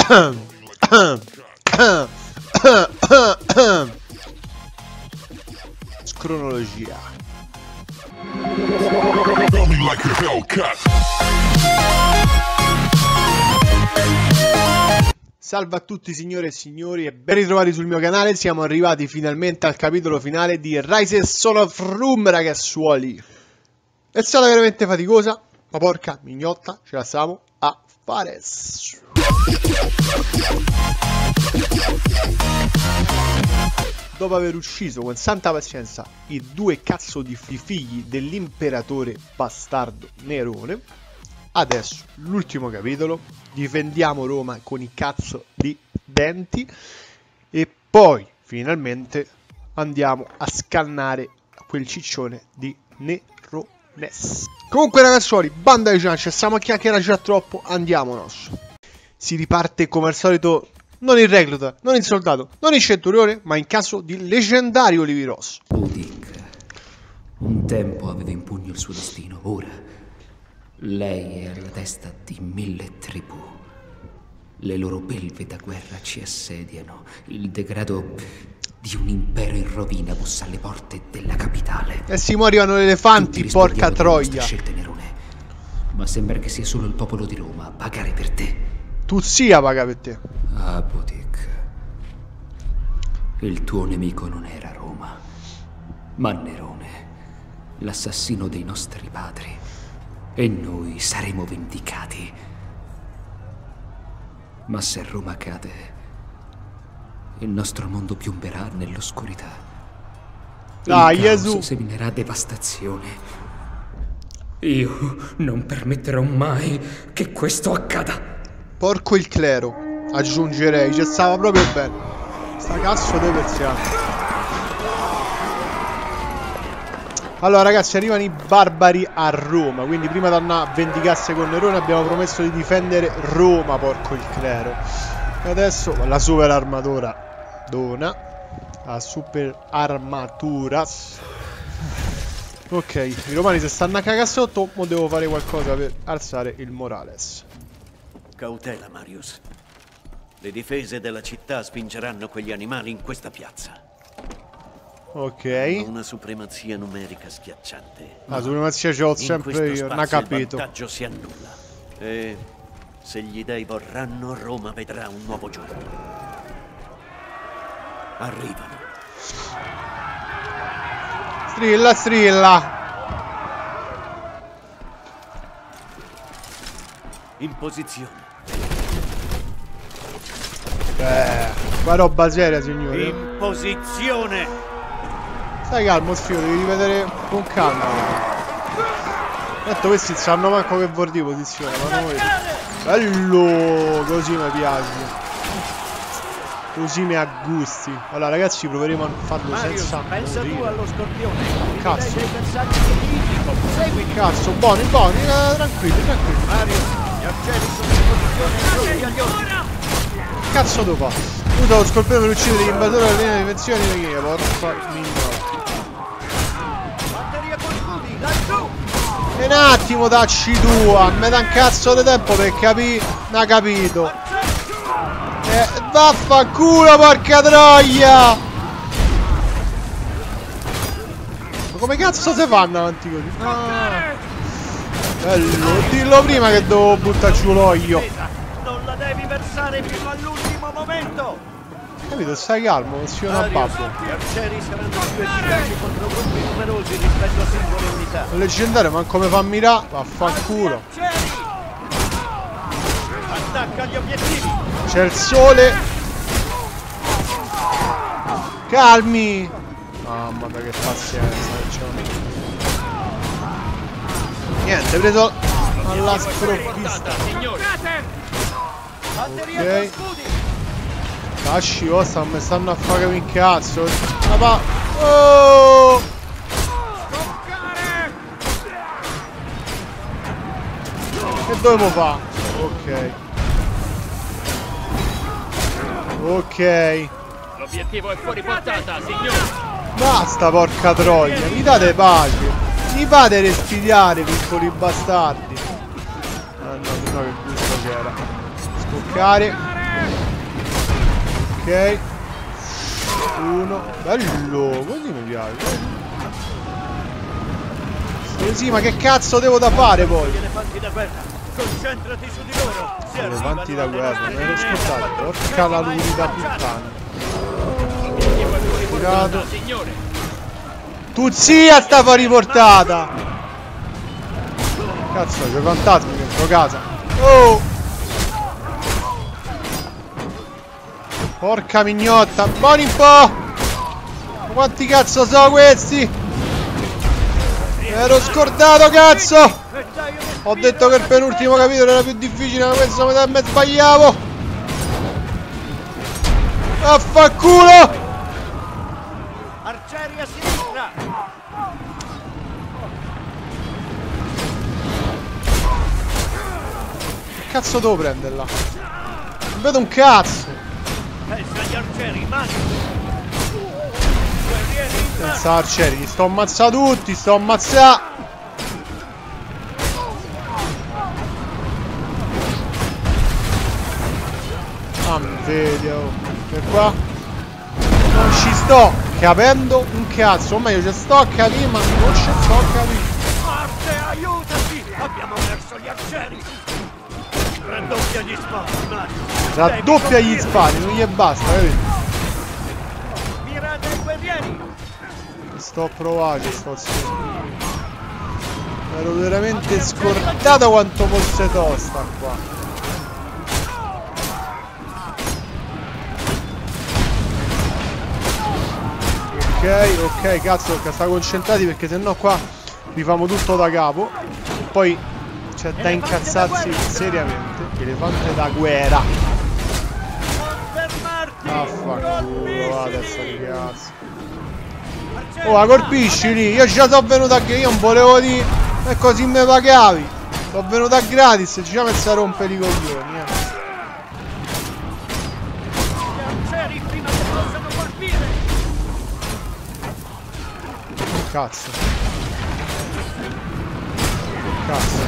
Scronologia. Salve a tutti signore e signori e ben ritrovati sul mio canale. Siamo arrivati finalmente al capitolo finale di Rise Son of Rome, ragazzuoli. È stata veramente faticosa, ma porca mignotta, ce la stiamo a fare. Dopo aver ucciso con santa pazienza i due cazzo di figli dell'imperatore bastardo Nerone, adesso l'ultimo capitolo, difendiamo Roma con i cazzo di denti e poi finalmente andiamo a scannare quel ciccione di Nerones. Comunque ragazzuoli, banda di ciance, stiamo a chiacchierare già troppo, andiamonos. Si riparte come al solito. Non in recluta, non in soldato, non in centurione, ma in caso di leggendario Livi Rosso. Udic, un tempo aveva in pugno il suo destino, ora lei è alla testa di 1000 tribù. Le loro belve da guerra ci assediano. Il degrado di un impero in rovina bussa alle porte della capitale. E si arrivano gli elefanti, porca troia. Scelte, Nerone, ma sembra che sia solo il popolo di Roma a pagare per te. Tu sia paga per te. Ah, Udic, il tuo nemico non era Roma, ma Nerone, l'assassino dei nostri padri. E noi saremo vendicati. Ma se Roma cade, il nostro mondo piomberà nell'oscurità. Dai, il caos Gesù seminerà devastazione. Io non permetterò mai che questo accada. Porco il clero, aggiungerei, ci stava proprio bene. Sta cazzo dei persiani. Allora ragazzi, arrivano i barbari a Roma, quindi prima di andare a vendicarsi con Nerone abbiamo promesso di difendere Roma, porco il clero. E adesso la super armatura dona. La super armatura. Ok, i romani se stanno a cagare sotto, mo devo fare qualcosa per alzare il morales. Cautela, Marius. Le difese della città spingeranno quegli animali in questa piazza. Ok. Hanno una supremazia numerica schiacciante. La supremazia ce l'ho sempre io, non ha capito. Il vantaggio si annulla. E se gli dei vorranno, Roma vedrà un nuovo giorno. Arrivano. Strilla, strilla. In posizione. Qua roba seria, signore. In posizione. Stai calmo, Sfio, devi rivedere con calma. Tanto questi sanno manco che vuol dire posizione, ma noi. Bello! Così mi piace. Così mi aggusti. Allora ragazzi, proveremo a farlo senza pensa tu allo scorpione. Cazzo. Segui. Cazzo, buoni, buoni, tranquilli, tranquilli. Mario, gli arcieri sono in posizione agli occhi. Cazzo devo fare? Usa lo scorpione per uccidere gli invasori della linea di dimensioni di che porca mignota. Batteria con scudi, laggiù. E un attimo dacci tu, a me da un cazzo di tempo per capire, non ha capito. Vaffanculo, porca troia! Ma come cazzo si fanno avanti così? Ah. Bello, dillo prima che devo buttare giù l'olio. Non la devi versare fino all'ultimo momento. Capito, stai calmo, non si una babbo. Gli arcieri saranno più efficaci contro gruppi numerosi rispetto a singole unità. Il leggendario, ma come fa a mirare? Vaffanculo. Attacca gli obiettivi. C'è il sole. Calmi. Mamma mia che pazienza. Niente, preso alla sprovvista. Ok. Lasci vostra, mi stanno a fare un cazzo. Oh! Che dovevo fare? Ok. Ok. L'obiettivo è fuori portata, signore. Basta, porca troia. Mi date pace. Mi fate respirare, piccoli bastardi. Ah no, che gusto che era. Scoccare. Ok. Uno. Bello. Così mi piace. Sì, ma che cazzo devo da fare poi? Gli elefanti da guerra. Concentrati su di loro. Si Elefanti da arrivano alle guerra, nostre me l'ero linee, scordato. quando Porca la mai lunità marciare. puttana. Obiettivo è fuori portata, Tirato. signore. Tu zia sta fuori portata. Cazzo, c'è fantasmi dentro casa. Oh! Porca mignotta, buoni un po'! Ma quanti cazzo sono questi? Mi ero scordato, cazzo! Ho detto che il penultimo capitolo era più difficile, ma questo me sbagliavo! Affanculo! Arcieri a sinistra. Che cazzo devo prenderla? Non vedo un cazzo! Pensa agli arcieri, mani. Guerrieri in mano. Senza arcieri, li sto ammazzando tutti, sto ammazzando! Ah, mi vedi, oh. E qua? Non ci sto capendo un cazzo, o meglio, ci sto a capire, ma non ci sto a capire. Marte, aiutaci! Abbiamo perso gli arcieri! Raddoppia gli spari, Mario! Raddoppia gli spari, non gli basta, capito? Mirate ai guerrieri! Sto a provare, sto zitto. Ero veramente scordato quanto fosse tosta qua. Ok, cazzo, tocca stare concentrati perché sennò qua rifamo tutto da capo. Poi c'è da incazzarsi seriamente. Elefante da guerra. Fermarti! Affanculo, adesso che cazzo. Oh, la colpisci lì? Io già sono venuto a io non volevo dire. E così me pagavi. Sono venuto a gratis, ci siamo messi a rompere i coglioni, Gli arcieri prima che possano colpire! Cazzo. Cazzo.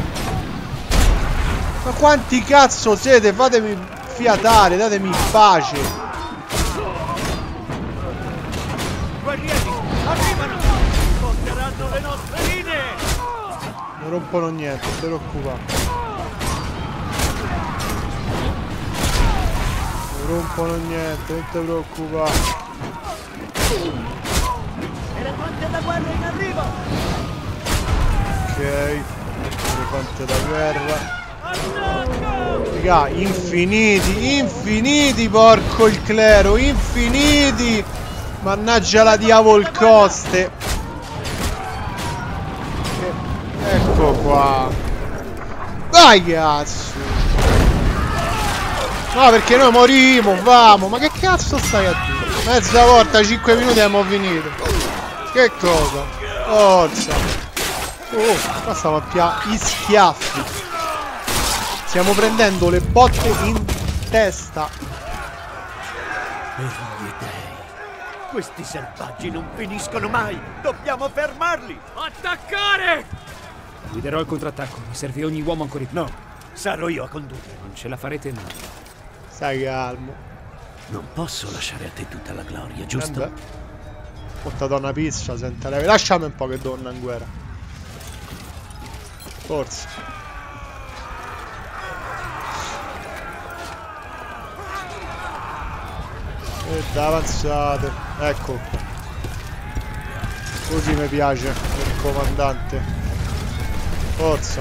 Ma quanti cazzo siete? Fatemi fiatare, datemi pace. Guerrieri, arrivano! Sfonderanno le nostre linee! Non rompono niente, non ti preoccupare. Non rompono niente, non ti preoccupare. Elefante da guerra in arrivo! Ok. Elefante da guerra. Attacco! Raga, infiniti, infiniti, porco il clero, infiniti! Mannaggia la diavolcoste! Ecco qua! Vai cazzo! No, perché noi morimo, vamo! Ma che cazzo stai a dire? Mezza volta, 5 minuti abbiamo finito! Che cosa? Forza! Oh, qua stiamo a gli schiaffi! Stiamo prendendo le botte in testa. Per gli dei. Questi selvaggi non finiscono mai. Dobbiamo fermarli. Attaccare! Guiderò il contrattacco. Mi serve ogni uomo ancora di più. No, sarò io a condurre. Non ce la farete mai. Stai calmo. Non posso lasciare a te tutta la gloria, giusto? Ho portato una pizza, senta lei. Lasciami un po' che donna in guerra. Forza. E da avanzate. Ecco qua. Così mi piace il comandante. Forza.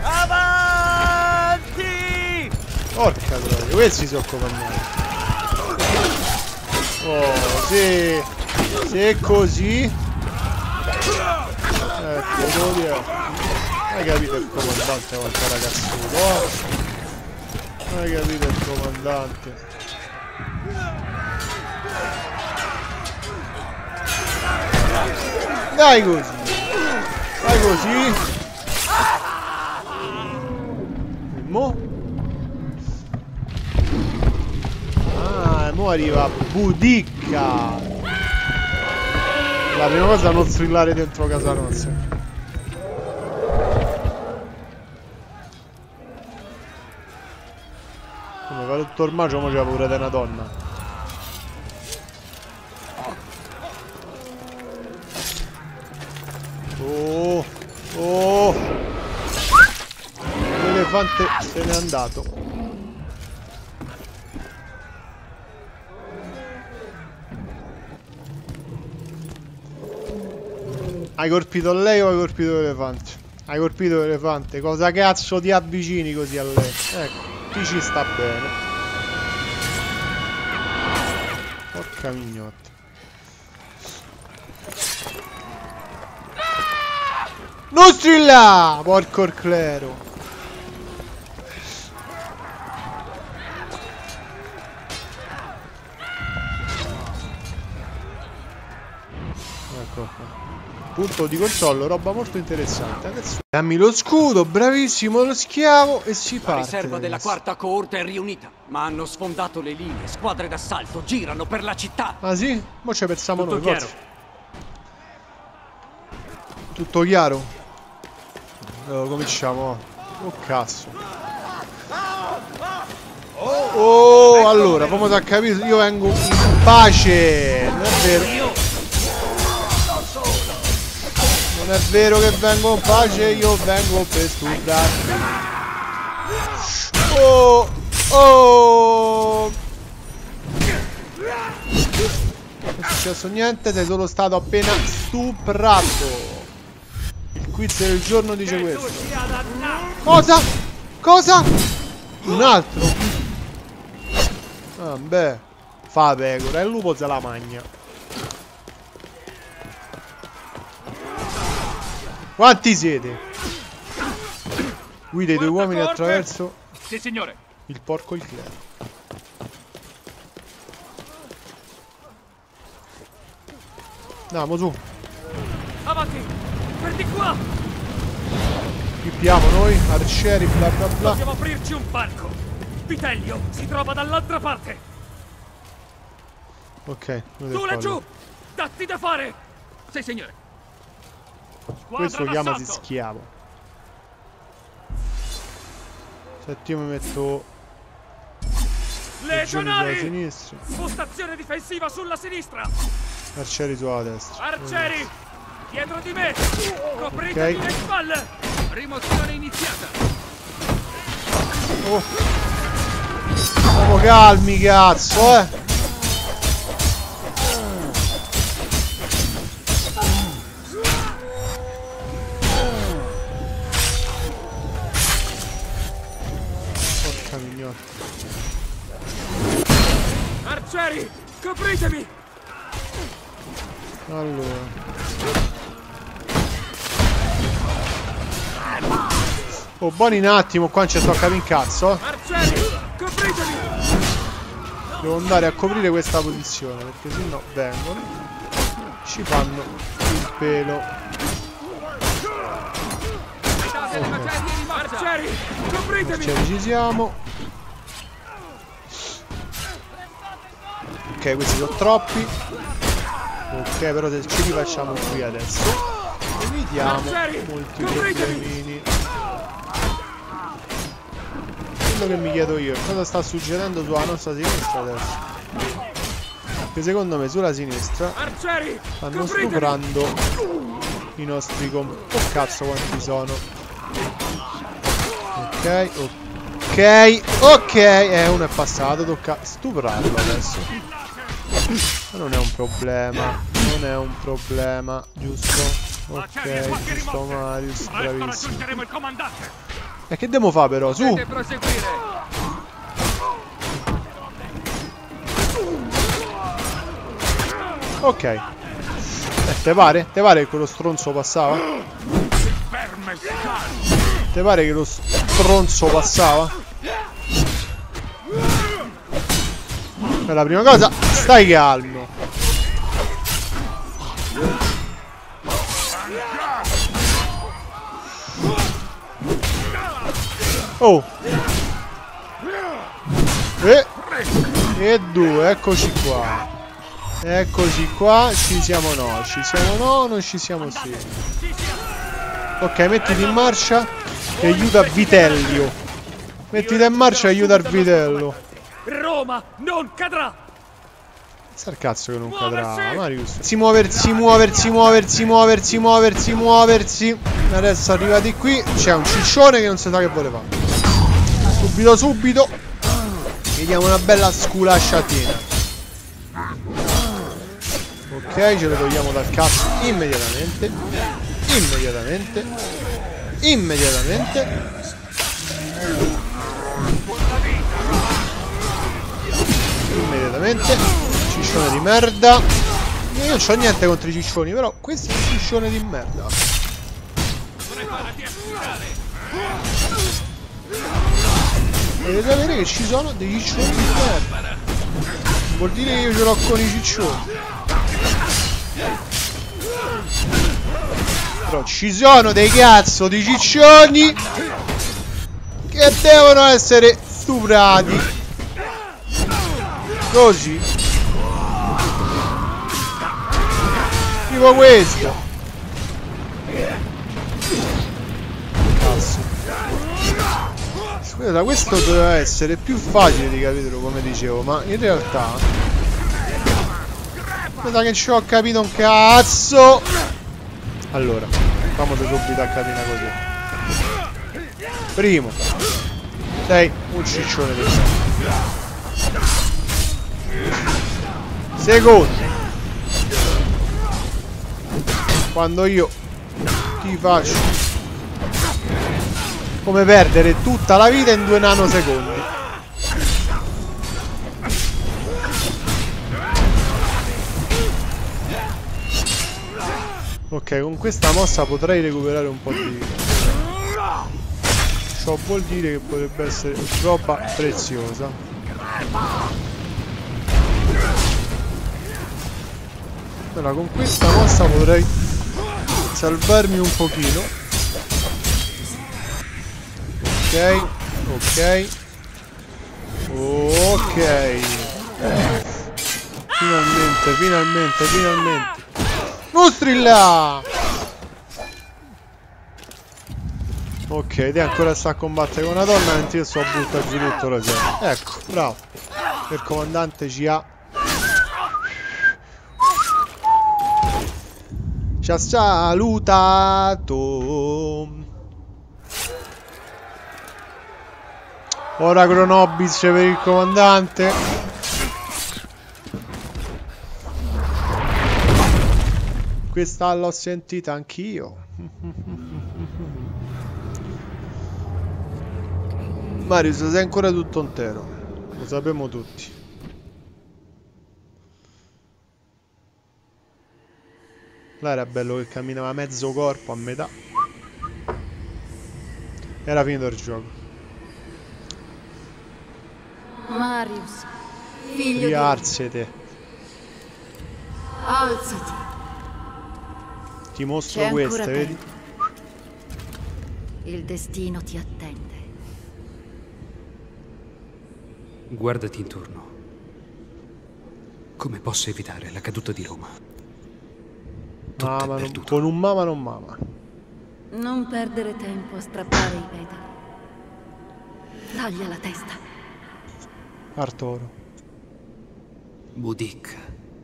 Avanti! Porca troia, questi sono comandanti. Oh, sì. Se è così. Ecco, devo dire. Hai capito il comandante quanto era cazzuto, eh? Hai capito il comandante. Dai così. Dai così. E mo? Ah, mo arriva Budicca. La prima cosa è non strillare dentro casa nostra. Come fa tutto il macio, mo c'è pure di una donna. l'elefante se n'è andato. Hai colpito lei o hai colpito l'elefante? Hai colpito l'elefante. Cosa cazzo ti avvicini così a lei? Ecco, qui ci sta bene. Porca mignotta. Non strilla! Porco il clero. Ecco qua. Punto di controllo, roba molto interessante. Adesso dammi lo scudo, bravissimo lo schiavo e si La parte. riserva della ragazzi. quarta coorte è riunita, ma hanno sfondato le linee. Squadre d'assalto girano per la città. Ah sì? Mo ci pensiamo Tutto noi, chiaro. forza. Tutto chiaro? Cominciamo. Oh cazzo. Oh, allora, come ti ha capito, io vengo in pace. Non è vero. Non è vero che vengo in pace, io vengo per studiarmi. Oh, oh. Non è successo niente, sei solo stato appena stuprato. Il quiz del giorno dice questo. Cosa? Cosa? Un altro? Ah, beh. Fa pecora, il lupo se la magna. Quanti siete? Guida i due uomini attraverso Sì, signore. il porco e il clero. Andiamo su. Avanti. Per di qua. Pippiamo noi, arcieri, bla bla bla. Dobbiamo aprirci un palco. Vitelio si trova dall'altra parte. Ok, Tu laggiù. Datti da fare. Sì, signore. questo Squadra chiamasi d'assalto. schiavo. Senti, io mi metto legioni sulla Legionari. sinistra, Postazione difensiva sulla sinistra. arcieri sulla destra. Arcieri. Dietro di me. Copritevi Ok. le spalle. Rimozione iniziata. Oh. Siamo calmi, cazzo, Porca mignotta. Arcieri. Copritevi. Allora. Oh, buoni un attimo, qua non ci sto a capire in cazzo, Arcieri. Copritevi. Devo andare a coprire questa posizione, perché sennò vengono. Ci fanno il pelo. Arcieri. Copritevi. Arcieri ci siamo. Ok, questi sono troppi. Ok, però se ci rifacciamo qui adesso evitiamo molti problemini. Quello che mi chiedo io è cosa sta succedendo sulla nostra sinistra adesso. Perché secondo me sulla sinistra Arcieri. stanno stuprando i nostri Oh cazzo quanti sono. Ok, ok, ok. Uno è passato, tocca stuprarlo adesso. Ma non è un problema. Non è un problema, giusto? Ok, giusto Marius, bravissimo. Raggiungeremo il comandante. E che devo fare però? Su! Potete proseguire. Ok. Te pare? Te pare che quello stronzo passava? Te pare che lo stronzo passava? Per la prima cosa, stai calmo. Oh. E due, eccoci qua. Eccoci qua, ci siamo no, ci siamo no, non ci siamo sì. Ok, mettiti in marcia e aiuta Vitellio. Mettiti in marcia e aiuta il Vitello. Roma non cadrà. Sta il cazzo che non cadrà, Marius. Muoversi, muoversi, muoversi, muoversi, muoversi, muoversi. Adesso arrivati qui, c'è un ciccione che non si sa che vuole fare. Subito. Gli diamo una bella sculasciatina. Ok, ce le togliamo dal cazzo immediatamente. Ciccione di merda. Io non c'ho niente contro i ciccioni, però questo è un ciccione di merda. Dovete sapere che ci sono dei ciccioni di merda. Vuol dire che io ce l'ho con i ciccioni. Però ci sono dei cazzo di ciccioni che devono essere stuprati. Così. Tipo questo. Cazzo. Scusa, questo doveva essere più facile di capirlo, come dicevo, ma in realtà mi sa che ci ho capito un cazzo. Allora, facciamo subito a capire così. Primo, sei un ciccione di merda. Secondo, quando io ti faccio come perdere tutta la vita in 2 nanosecondi. Ok, con questa mossa potrei recuperare un po' di vita. Ciò vuol dire che potrebbe essere roba preziosa. Allora, con questa mossa potrei salvarmi un pochino. Ok. Finalmente. Mostrilla! Ok, te ancora sta a combattere con una donna mentre io sto a buttare giù tutto lo so. Ecco, bravo. Il comandante ci ha salutato. Ora Cronobis per il comandante. Questa l'ho sentita anch'io. Marius, sei ancora tutto intero. Lo sappiamo tutti. Là era bello che camminava mezzo corpo a metà. Era finito il gioco. Marius, figlio Rialzate. Alzati. Ti mostro queste, vedi? Il destino ti attende. Guardati intorno. Come posso evitare la caduta di Roma? Mama, con un mama non mama. Non perdere tempo a strappare i petali. Taglia la testa. Arturo. Boudic.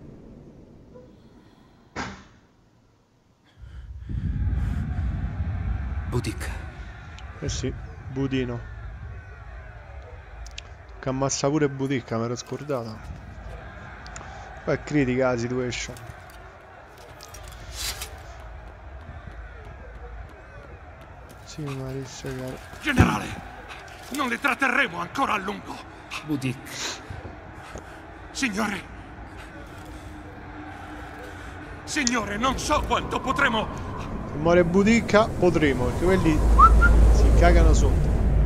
Boudic. Eh sì, Budino. Che ammassa pure Boudic, me l'ero scordata. Poi è critica la situation. Sì, Marissa, caro. Generale, non le tratterremo ancora a lungo. Boudic. Signore, non so quanto potremo... Se muore Boudic, potremo, perché quelli si cagano sotto.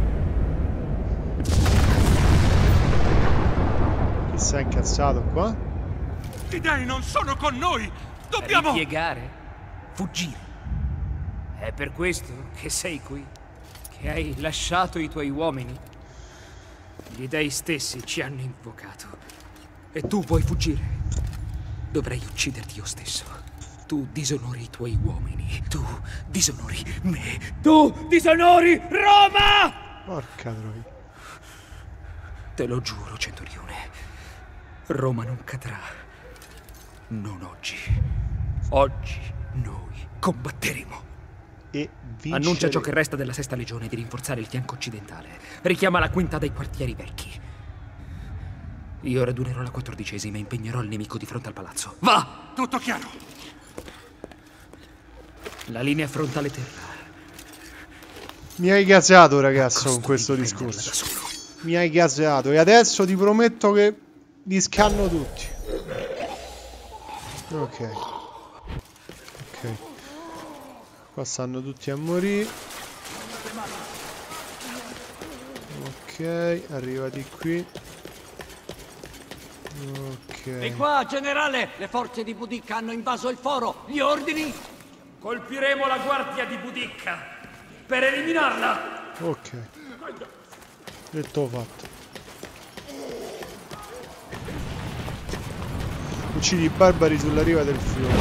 Chi si è incazzato qua? Gli dei non sono con noi! Dobbiamo... Ripiegare? Fuggire? È per questo che sei qui? Che hai lasciato i tuoi uomini? Gli dei stessi ci hanno invocato. E tu vuoi fuggire? Dovrei ucciderti io stesso. Tu disonori i tuoi uomini. Tu disonori me. Tu disonori Roma! Porca troia. Te lo giuro, Centurione. Roma non cadrà. Non oggi. Oggi noi combatteremo. e vincere. Annuncia ciò che resta della Sesta Legione di rinforzare il fianco occidentale. Richiama la quinta dai quartieri vecchi. Io radunerò la 14ª e impegnerò il nemico di fronte al palazzo. Va! Tutto chiaro. La linea frontale terra. Mi hai gasato, ragazzo, con questo discorso. Mi hai gasato. E adesso ti prometto che li scanno tutti. Ok. Ok. Qua stanno tutti a morire. Ok, arrivati qui. Ok. E qua, generale! Le forze di Budicca hanno invaso il foro! Gli ordini? Colpiremo la guardia di Budicca per eliminarla. Ok. Detto fatto. Uccidi i barbari sulla riva del fiume.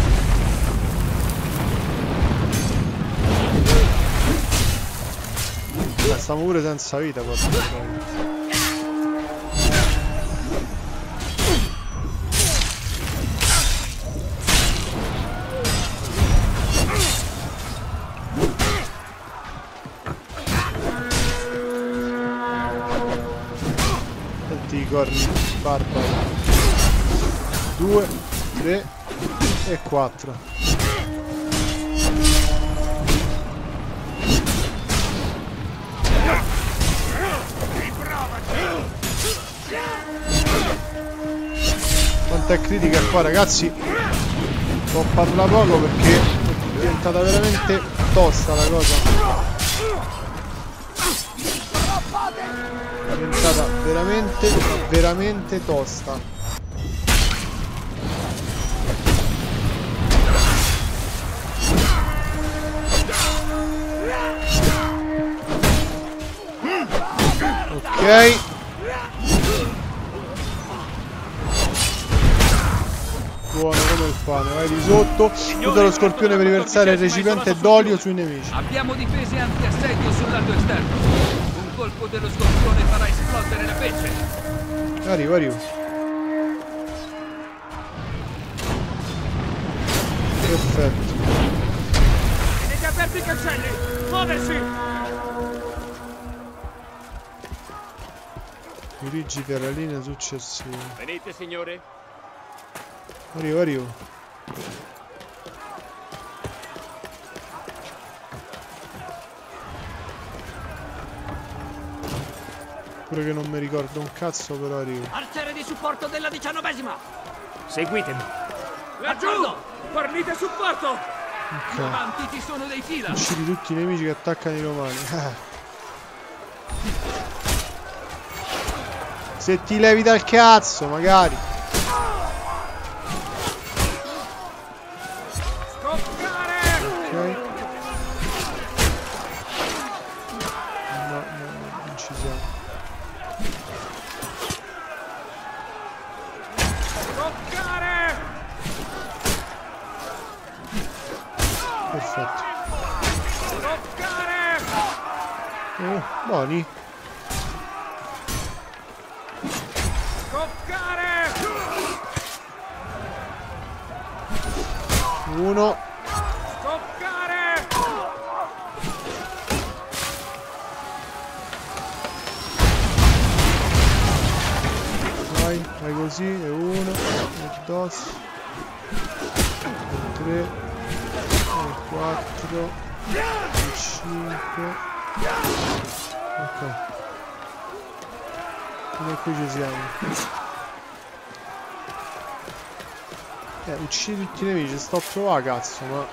Ma stiamo pure senza vita qua. I corni barbari. 2, 3 e 4. Quanta è critica qua, ragazzi. Può parlare poco perché è diventata veramente tosta la cosa. È diventata veramente tosta. Ok. Buono come il pane, vai di sotto. Usa lo scorpione per riversare il recipiente d'olio sui nemici. Abbiamo difese anti-assedio sul lato esterno. Un colpo dello scorpione farà esplodere la pece. Arrivo, arrivo. Perfetto. Tenete aperti i cancelli. Muoversi. Dirigiti alla linea successiva. Venite, signore. Arrivo, arrivo. Pure che non mi ricordo un cazzo, però arrivo. Arciere di supporto della 19ª. Seguitemi. Laggiù. Fornite supporto. Ok. Avanti, ci sono dei fila. Uccidi tutti i nemici che attaccano i romani. Se ti levi dal cazzo, magari. Scoccare. Ok. No, non ci siamo. Scoccare. Perfetto. Scoccare. Buoni. Scoccare. 1. Scoccare. Vai, vai così. E 1. E 2. E 3. E 4. E 5. Ok. Fino a qui ci siamo. Uccidi tutti i nemici, sto a provare, cazzo, ma...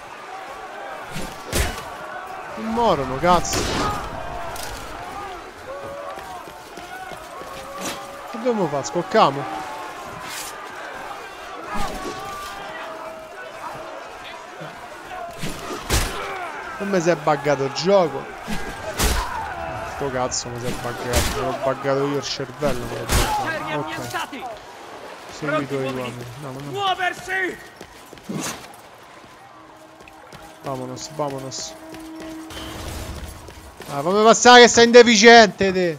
non morono, cazzo. Che dobbiamo fare? Scocchiamo? Come si è buggato il gioco? Sto cazzo mi si è buggato. L'ho buggato io il cervello. Arcieri Ok. ambientati. Seguito i uomini. No, no. Muoversi. Vamonos, vamonos. Ah, fammi passare che sei indeficiente te.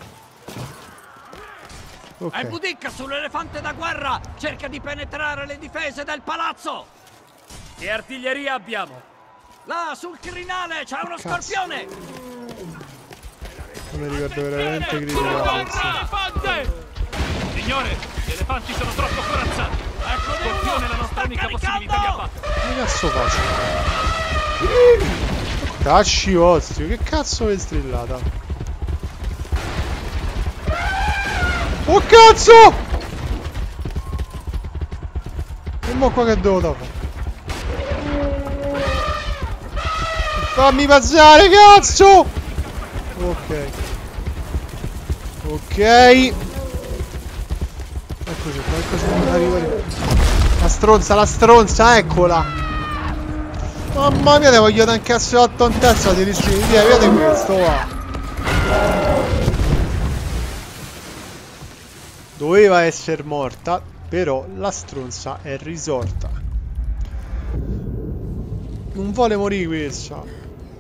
È Ok. Budicca sull'elefante da guerra. Cerca di penetrare le difese del palazzo. Che artiglieria abbiamo? Là, sul crinale, c'è uno scorpione! Non mi ricordo veramente criticato. Signore, gli elefanti sono troppo corazzati. Ecco, scorpione è la nostra unica possibilità di abbattere. Che cazzo faccio? Cacci vostri, che cazzo è strillata? Oh cazzo! E mo qua che devo fare? Fammi passare, cazzo! Ok. Ok. Eccoci qua, eccoci qua, arrivo. La stronza, eccola! Mamma mia, te voglio dare un cazzotto in testa, ti rischi di dire, vedi questo, va! Doveva essere morta, però la stronza è risorta. Non vuole morire questa.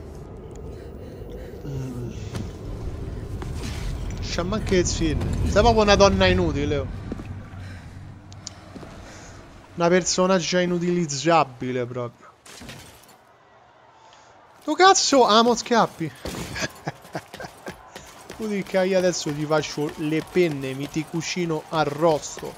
C'è manche il film. Sei proprio una donna inutile. Oh. Una personaggio inutilizzabile proprio. Tu cazzo amo scappi. Tu dici che io adesso ti faccio le penne, mi ti cucino arrosto.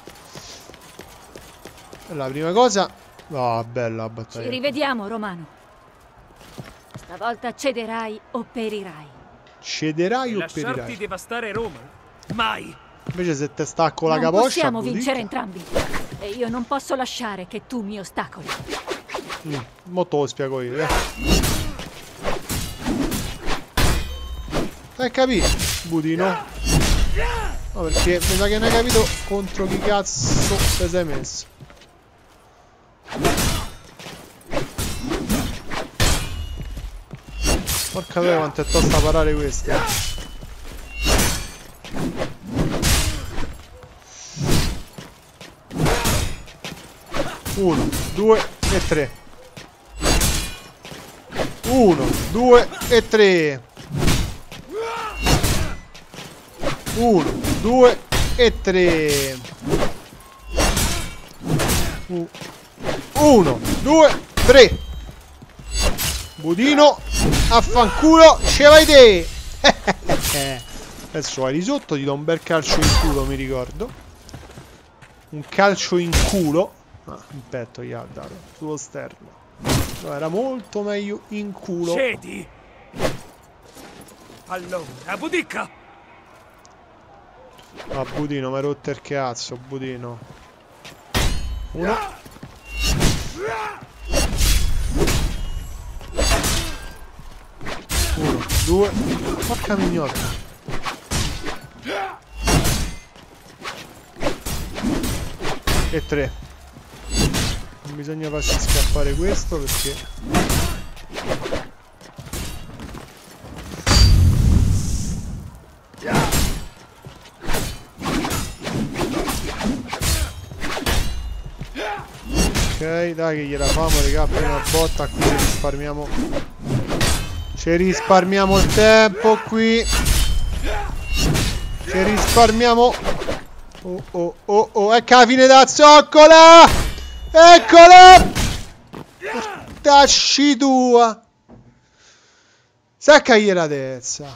La prima cosa. Oh, bella la battaglia. Ci rivediamo, Romano. Stavolta cederai o perirai. Cederai o Lasciarti perirai? devastare Roma? Mai! Invece se te stacco la Non capoccia. possiamo Budica. vincere entrambi. E io non posso lasciare che tu mi ostacoli. Mo te lo spiego io, Hai capito, budino? No, perché mi sa che non hai capito contro chi cazzo ti sei messo. Porca miseria quanto è tosta parare questa. Uno, due e tre. 1, 2 e 3. 1, 2 e 3. 1, 2, 3. Budino, affanculo, ce vai te. Adesso vai di sotto, ti do un bel calcio in culo, mi ricordo. Un calcio in culo. Ah, in petto gli ha dato, sullo sterno. No, era molto meglio in culo. Cedi! Allora, Budicca! Ah, Budino, mi hai rotto il cazzo, Budino. Uno. Uno, due. Porca mignotta. E 3. Non bisogna farsi scappare questo perché... Ok, dai che gliela famo, raga, prima botta, qui risparmiamo. Ci risparmiamo il tempo qui. Ci risparmiamo. Oh oh oh oh, ecco la fine da zoccola! Eccola! Portacci tua! Saccagli la tezza.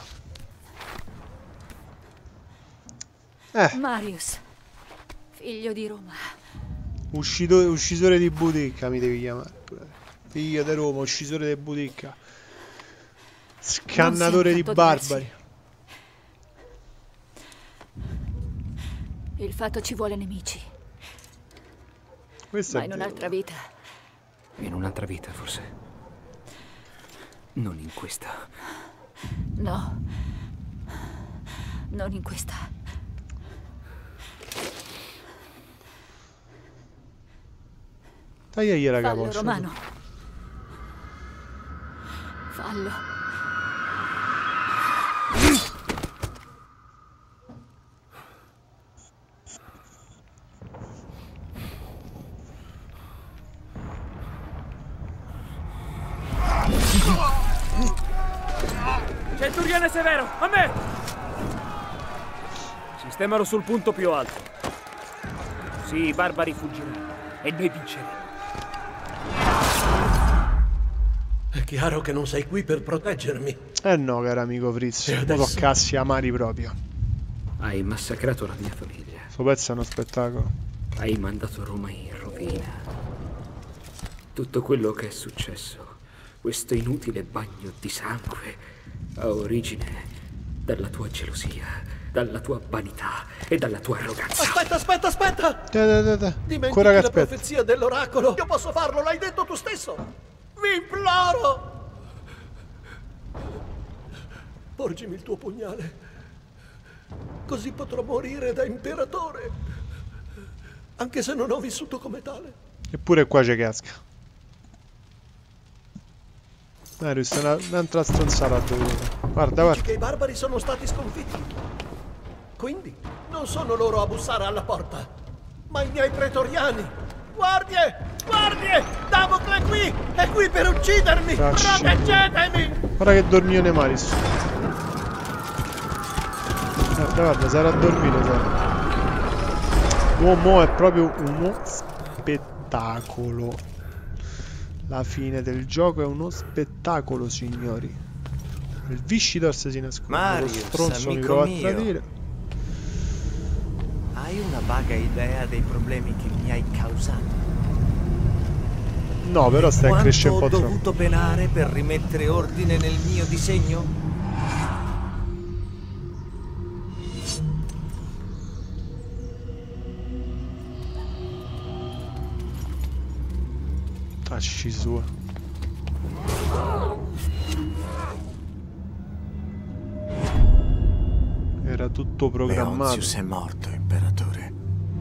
Marius, figlio di Roma. Uccisore di Budicca mi devi chiamare. Figlio di Roma, uccisore di Budicca. Scannatore di barbari. Il fatto ci vuole nemici. Questo Ma è in vero. un'altra vita. In un'altra vita, forse. Non in questa. No. Non in questa. Tagliagli la Fallo, capoccia. Romano. Fallo. Centurione Severo, a me! Sistemalo sul punto più alto. Così i barbari fuggiranno e noi vinceremo. chiaro che non sei qui per proteggermi. Eh no, caro amico Fritz, E non adesso? toccassi amari proprio. Hai massacrato la mia famiglia. Questo pezzo è uno spettacolo. Hai mandato Roma in rovina. Tutto quello che è successo, questo inutile bagno di sangue, ha origine dalla tua gelosia, dalla tua vanità e dalla tua arroganza. Aspetta! Dimentichi Ancora che la aspetta. profezia dell'oracolo. Io posso farlo, l'hai detto tu stesso. Vi imploro! Porgimi il tuo pugnale, così potrò morire da imperatore, anche se non ho vissuto come tale. Eppure qua c'è casca. Marius, un'altra stronzata a dove. Guarda, Dici guarda. che i barbari sono stati sconfitti. Quindi non sono loro a bussare alla porta, ma i miei pretoriani. Guardie! Guardie! Damocle qui! È qui per uccidermi! Cacci. Proteggetemi! Guarda che dormione Marius. Guarda, sarà dormito, sarà. Uomo è proprio uno spettacolo. La fine del gioco è uno spettacolo, signori. Il Viscidors si nasconde. Lo Marius, stronzo mi amico prova a mio. tradire. Hai una vaga idea dei problemi che mi hai causato? No, però stai Quanto crescendo un ho po' troppo. dovuto penare per rimettere ordine nel mio disegno? Tacci su. Era tutto programmato. Leontius è morto, imperatore.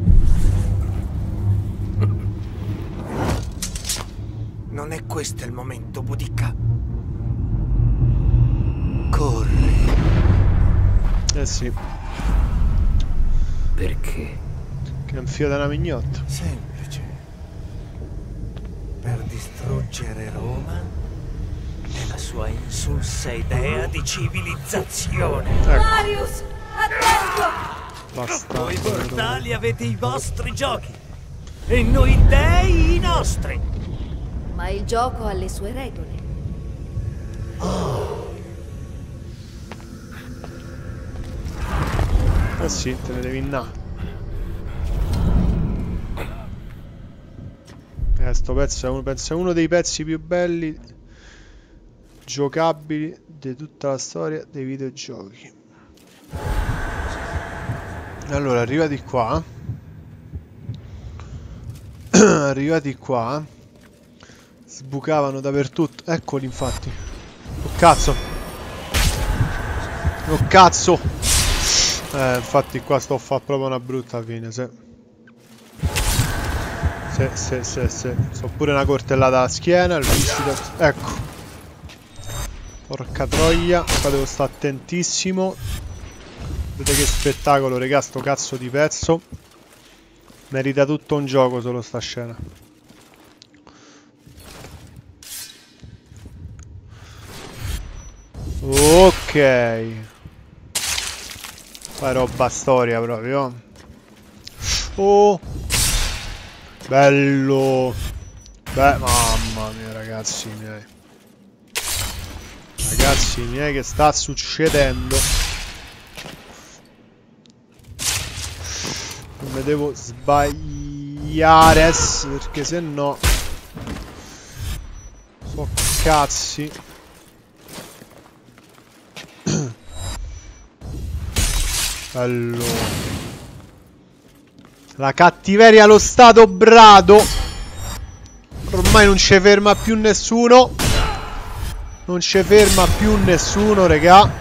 Non è questo il momento, Boudica. Corri. Eh sì, Perché? che è un fio da una mignotta. Semplice. Per distruggere Roma e la sua insulsa idea di civilizzazione. Ecco, Marius, attento! basta. Voi mortali avete i vostri giochi e noi dei i nostri. Ma il gioco ha le sue regole. Eh sì, te ne devi innà. Sto pezzo è penso è uno dei pezzi più belli giocabili di tutta la storia dei videogiochi. Allora, arrivati qua. Arrivati qua. Sbucavano dappertutto. Eccoli infatti. Oh cazzo. Oh cazzo. Infatti qua sto a fare proprio una brutta fine, se. So pure una cortellata alla schiena, il Viscidors. Ecco. Porca troia, qua devo stare attentissimo. Vedete che spettacolo, regà, sto cazzo di pezzo. Merita tutto un gioco solo sta scena. Ok. Qua è roba storia proprio. Oh. Bello. Beh, mamma mia, ragazzi miei. Ragazzi miei, che sta succedendo? Non mi devo sbagliare, perché se no so cazzi. Allora, la cattiveria allo stato brado. Ormai non ci ferma più nessuno. Non ci ferma più nessuno, regà.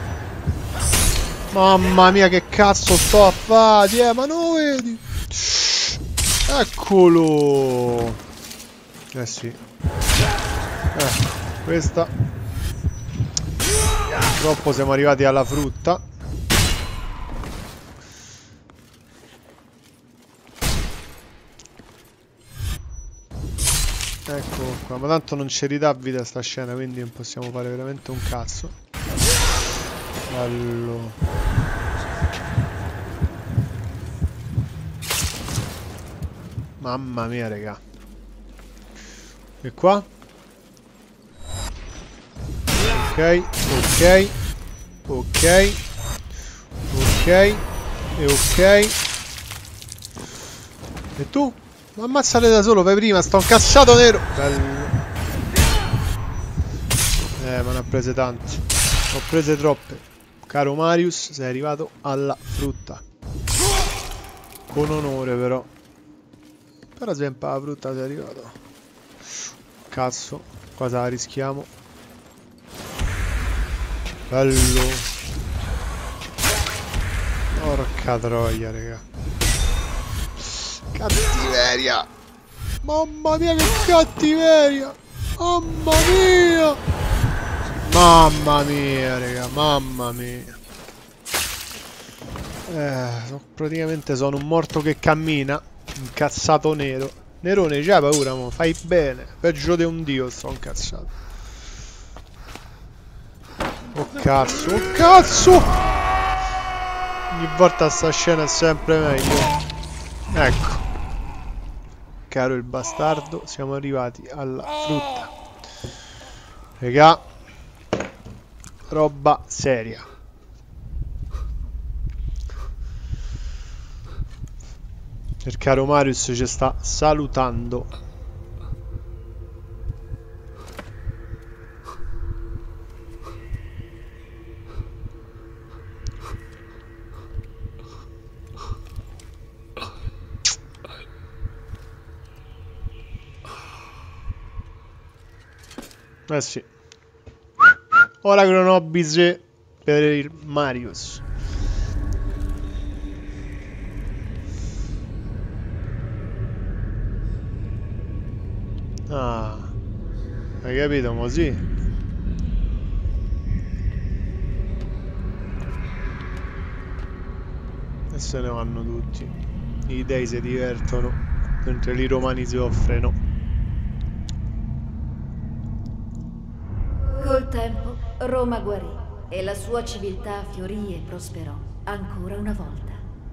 Mamma mia, che cazzo sto a fare? Ma non vedi? Eccolo. Eh sì. Questa. Purtroppo siamo arrivati alla frutta. Ecco qua, ma tanto non ci ridà vita sta scena, quindi non possiamo fare veramente un cazzo. Allora. Mamma mia, raga. E qua? Ok, ok, ok, ok, e ok. E tu? Ammazzate da solo, fai prima, sto incazzato nero. Bello. Ma ne ho prese tante. Ho prese troppe. Caro Marius, sei arrivato alla frutta. Con onore però. Però sempre la frutta sei arrivato. Cazzo, cosa la rischiamo? Bello. Porca troia, raga. Cattiveria. Mamma mia che cattiveria. Mamma mia. Mamma mia, raga, mamma mia. Praticamente sono un morto che cammina. Incazzato nero. Nerone, c'hai paura, mo? Fai bene. Peggio di un dio, sto incazzato. Oh cazzo, oh cazzo! Ogni volta sta scena è sempre meglio. Ecco. Caro il bastardo, siamo arrivati alla frutta. Regà. Roba seria. Il caro Marius ci sta salutando. Eh sì. Ora Cronobis per il Marius. Ah, hai capito così? E se ne vanno tutti. I dei si divertono, mentre i romani si offrono. Col tempo Roma guarì e la sua civiltà fiorì e prosperò ancora una volta.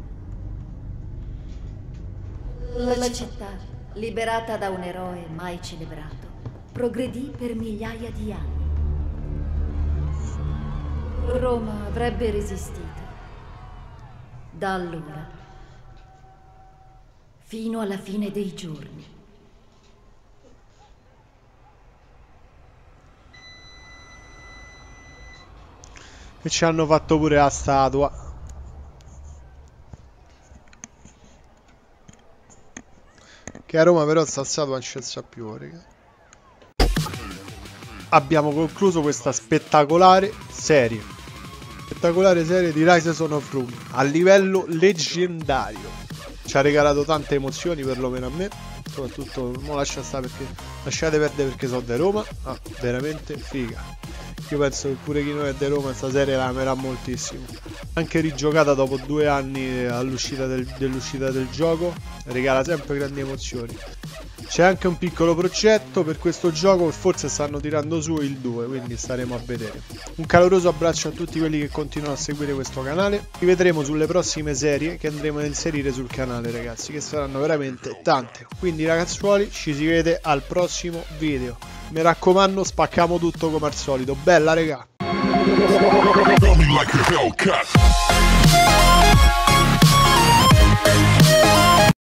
La città, liberata da un eroe mai celebrato, progredì per migliaia di anni. Roma avrebbe resistito. Da allora, fino alla fine dei giorni. E ci hanno fatto pure la statua. Che a Roma però sta statua non ci sta più, raga. Abbiamo concluso questa spettacolare serie. Spettacolare serie di Rise of Rome a livello leggendario. Ci ha regalato tante emozioni, perlomeno a me. Soprattutto non lascia stare perché lasciate perdere perché sono di Roma. Ah, veramente figa. Io penso che pure chi non è di Roma questa serie la amerà moltissimo. Anche rigiocata dopo 2 anni all'uscita del gioco, regala sempre grandi emozioni. C'è anche un piccolo progetto per questo gioco che forse stanno tirando su il 2, quindi staremo a vedere. Un caloroso abbraccio a tutti quelli che continuano a seguire questo canale. Ci vedremo sulle prossime serie che andremo ad inserire sul canale, ragazzi, che saranno veramente tante. Quindi ragazzuoli, ci si vede al prossimo video. Mi raccomando, spacchiamo tutto come al solito. Bella, regà!